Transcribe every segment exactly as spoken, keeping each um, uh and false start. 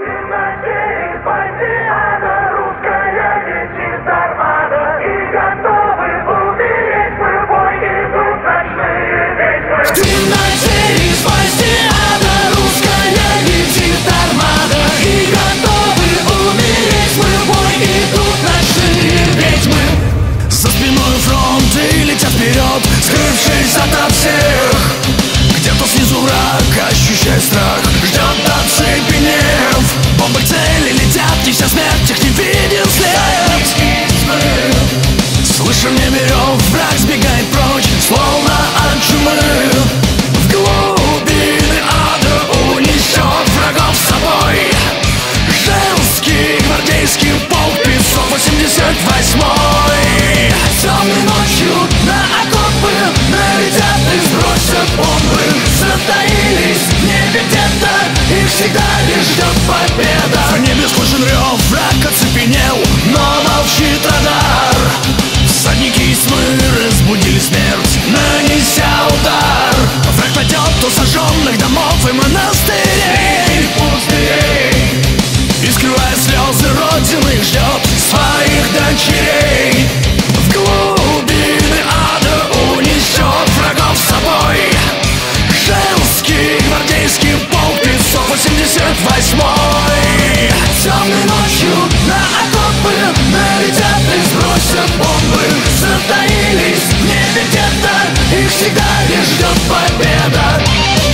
Скрывшись ото всех, где-то снизу враг, ощущая страх, ждет оцепенев. Бомбы к цели летят, неся смерть, их не виден след. Слыша в небе рев, враг сбегает прочь, словно от чумы. В глубины ада унесет врагов с собой женский гвардейский полк пятьсот восемьдесят восьмой. Темной ночью на окопы налетят и сбросят бомбы. Затаились в небе где-то, их всегда лишь ждет победа. В небе слышен рев, враг оцепенел, но молчит радар. Всадники из тьмы разбудили смерть, нанеся удар. Враг найдет у сожженных домов и монастырей пустырей, и, скрывая слезы родины, ждет своих дочерей. В глубины ада унесет врагов с собой женский гвардейский полк пятьсот восемьдесят восьмой. Темной ночью на окопы налетят и сбросят бомбы. Затаились в небе где-то, их всегда лишь ждет победа.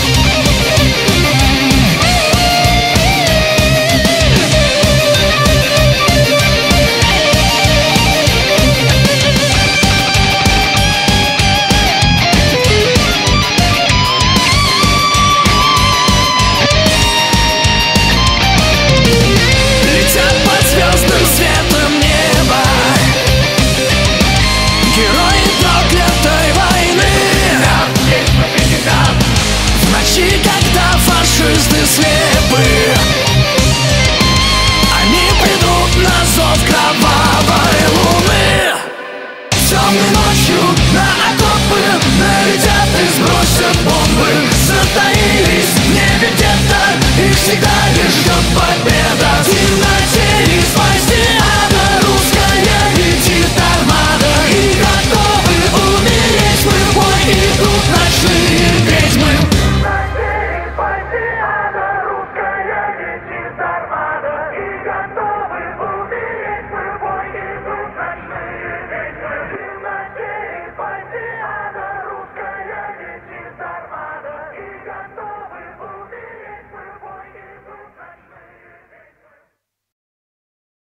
Когда фашисты слепы, они придут на зов кровавой луны. Темной ночью на окопы налетят и сбросят бомбы. Затаились в небе где-то, их всегда лишь ждет победа.